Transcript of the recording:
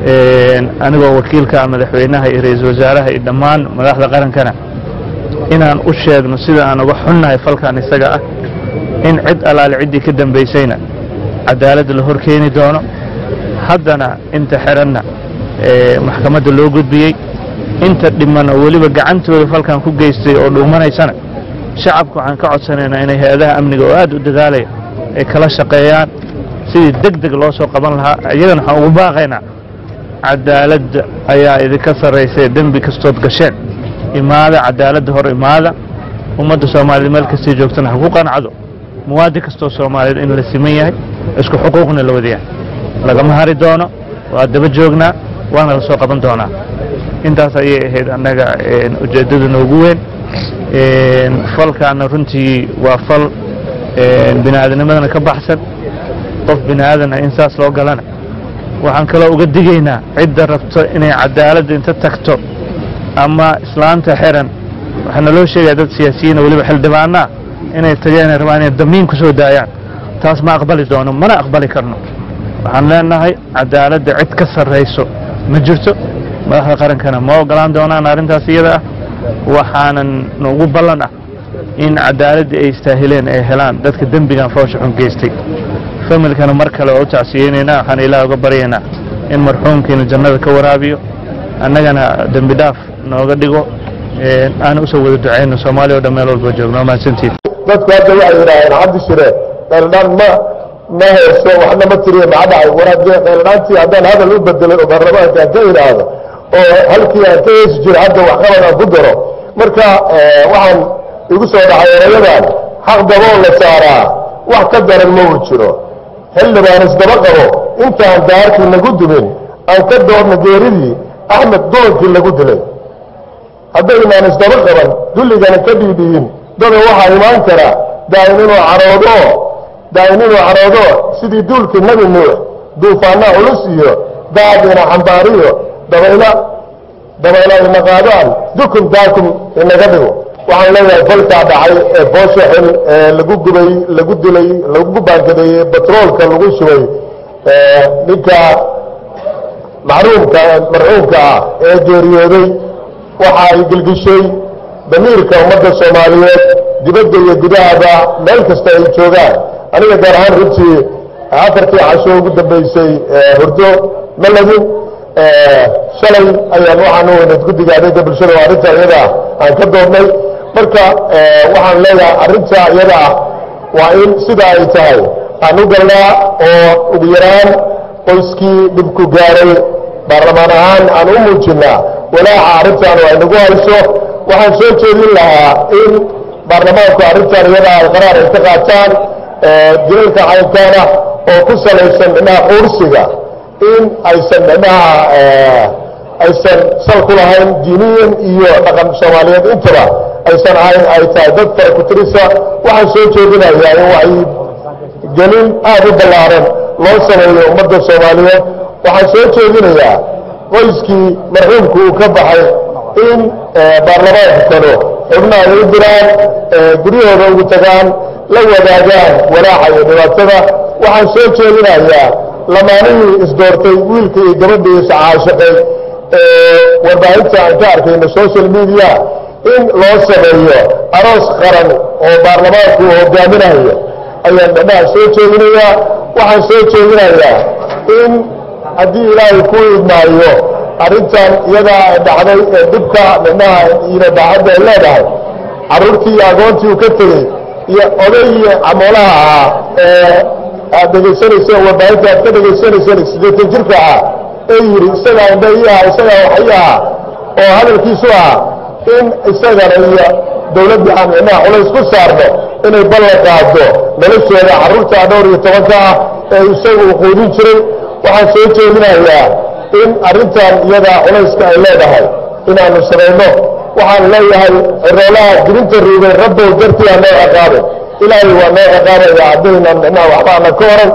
anigoo wakiilka madaxweynaha iyo ra'iisul wasaaraha iyo dhammaan madaxda qarankana inaan u sheegno sida aan uga xunnahay falkan isaga ah in cid alaale ciddii ka dambaysayna cadaalad la hor keeni doono haddana inta xiranna maxkamadda loo gudbiyey inta dhiman oo weliba gacantooda falkan ku geystay oo dhuumanaysana shacabku waxaan ka codsanaynaa inay hay'adaha amniga oo aad u dadaalaya ay kala shaqeeyaan sidii degdeg loo soo qaban lahaa iyagana waxaan ugu baaqaynaa cadaaladda ayaa idinka sarraysay dembi kastood gasheen imaada cadaaladda hor imaada ummadda Soomaaliyeed meel kasta joogtana ha ku qancado muwaadin kastoo Soomaaliyeed in la siman yahay isku xuquuqna la wadayaa lagama hari doono waa daba joognaa waana la soo qaban doonaa intaas ayay ahayd annaga ujeedada noogu weyn falkaana runtii waa fal bini'aadanimadana ka baxsan qof bini'aadana in saas loo galana waxaan kala uga digaynaa cidda rabto inay cadaalad inta tagto ama islaanta xiran waxaana loo sheegay dad siyaasiyiin waliba xildhibaana inay tageen rabaan inay damiin ku soo daayaan taas ma aqbali doono mana aqbali karno waxaan leenahay cadaaladda cid ka sarreyso ma jirto madaxda qarankana ma ogolaan doonaan arrintaas iyada ah waxaanan ugu ballan ah in cadaaladda ay istaahileen ay helaan dadka dembigan foosha xun geystay familkana mar kale oo tacsiyeynayna waxaan ilaahay uga baryaynaa in marxuumkiina jannada ka waraabiyo annagana dembi dhaaf nooga dhigo aan u soo wada duceyno Soomaaliya oo dhan meel walba joogno ma santiid dadku hadda waxay yiraahdeen cabdi shire dhaldan ma heeso waxna ma tiriyo ma dhacay waraadee dhaldantii haddaan hadal u bedelay oo barnaamijka ka yiraahdo oo halkii aan ka heesi jiray hadda wax qabana ku daro marka waxaan igu soo dhacay erayadan xaq dabool la saaraa wax ka daran ma uu jiro xildhibaan isdaba qabo intaan daarkii lagu dumin aan ka doorno geeridii axmed doonkii lagu dilay haddaynaan isdaba qaban dulligana ka dhiidhiyin dada waxaa imaan kara daayin inuu caroodo sidii duulkii nebi nuux duufaanna culus iyo daadina xambaariyo dabayla ina qaadaan dukun daakum inaga dhigo waxaan leeyahay falkaa dhacay ee boosha xil lagu gubay lagu dilay lagu baangadeeyey batroolka lagu shubay ninka marxuumka ah ee geeriyooday waxa ay gilgishay damiirka ummadda Soomaaliyeed dibadda iyo gudahaba meel kasta ay joogaan aniga gaar ahaan runtii afartii casho ugu dambeysay hurdo maladin shalay ayaan waxaan u wada guddiga adeega bulshada oo arrinta iyada aan ka doornay marka waxaan leeyahay arrinta iyada waa in sida ay tahay aan u galnaa oo ugu yaraan qoyskii dhibku gaaray baarlamaan ahaan aan u muujinaa walaaca arrintan oo ay nagu hayso waxaan soo jeedin lahaa in baarlamaanku arrintan iyada ay qaraar ay ka qaataan dilalka caynkaana oo ku salaysan dhinaca quursiga in aysan dhinaca aysan sal ku lahayn diiniyan iyo dhaqan Soomaaliyeed intaba aysan ahayn ay tahay dad fara ku tirisa waxaan soo jeedinayaa in waxay gelin aad u ballaaran loo sameeyo ummadda Soomaaliyeed waxaan soo jeedinayaa qoyskii marxuumku uu ka baxay in baarlamaanka kale xubnaha ay u diraan guryahooda ugu tagaan la wadaagaan walaaca iyo dhibaatada waxaan soo jeedinayaa lamaanihii isdoortay wiilka iyo gabadhii iscaashaqay warbaahinta aan ka arkayno social media in loo sameeyo aroos qaran oo baarlamaanku hogaaminayo ayaan dhinaca soo jeedinayaa waxaan soo jeedinayaa in haddii ilaahay ku idmaayo arrintan iyada dhacday ee dhibka dhinaca iyo daacadda ay leedahay carruurtii agoontii uu ka tegey iyo odaygii camoolaha ahaa aad dhegaysanaysa warbaahinta aad ka dhagaysanayseen 80 jirka ee yiri isagaa indhaha isagaa waxyaha oo hadalkiisu in isagana iyo dawladda aan dhinaca culays ku saarno inay ballan qaado noloshooda carruurta dhowr iyo 10 ee isagu quudin jiray waxaan soo jeedinayaa in arrintan iyada culayska ay leedahay inaanu samayno waxaan leeyahay roolaha dibinta ruubay rabbow dartii aan noo ciqaabay ilaahay waa noo ciqaabaya haddaynan waxba aan ka oran